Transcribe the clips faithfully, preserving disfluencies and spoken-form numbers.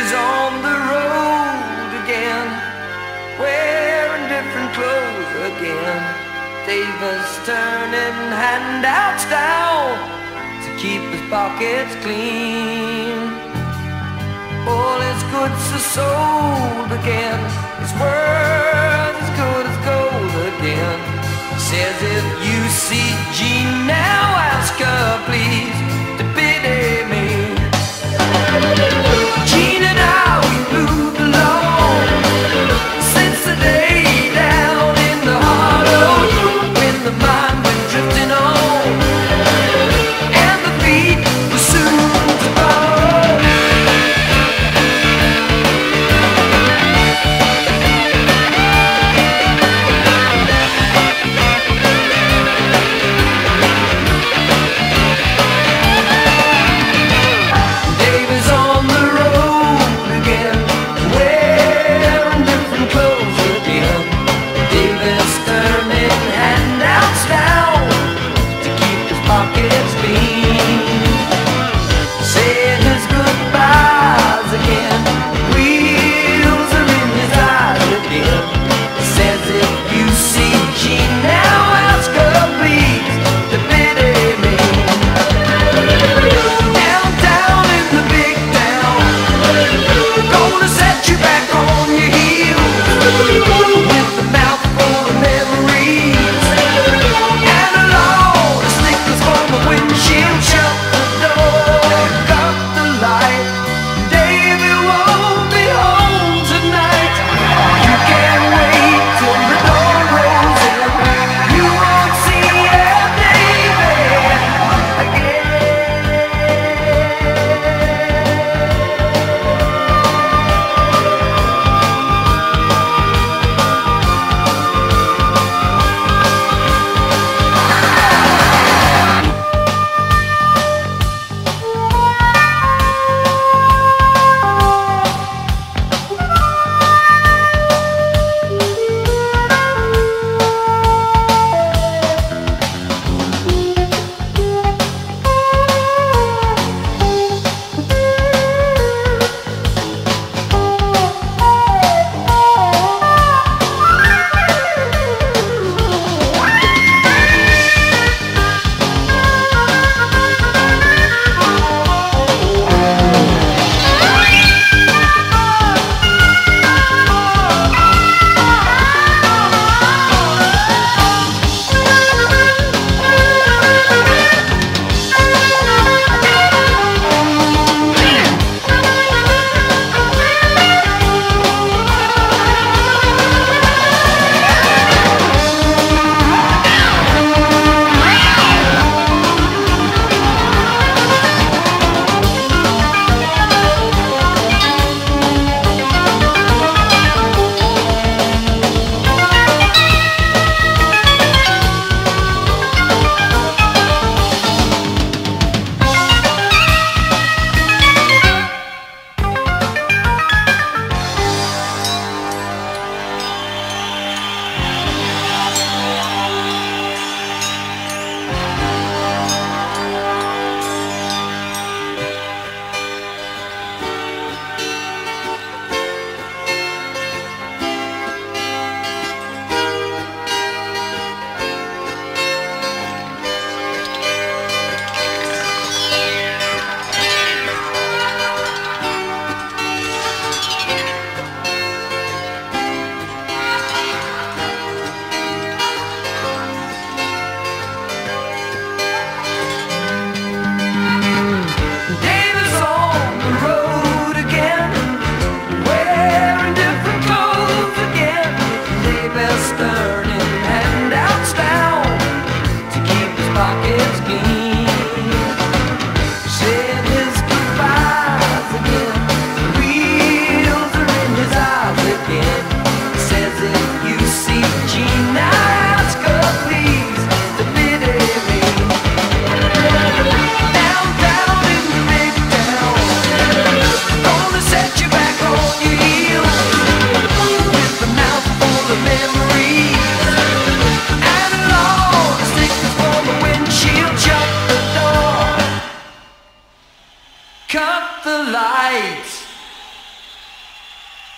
is on the road again, wearing different clothes again. Davis turning handouts down to keep his pockets clean. All his goods are sold again, his word as good as gold again. Says if you see Jean now, ask her please to pity me. Jean and I, we moved along since the day down in the hollow when the mind went drifting on and the feet were soon to follow.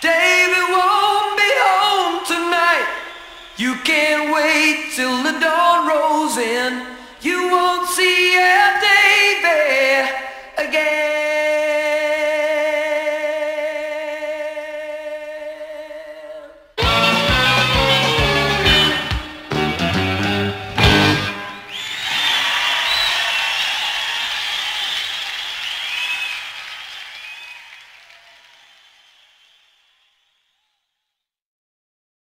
Davy won't be home tonight. You can't wait till the dawn rolls in. You won't see a Davy again.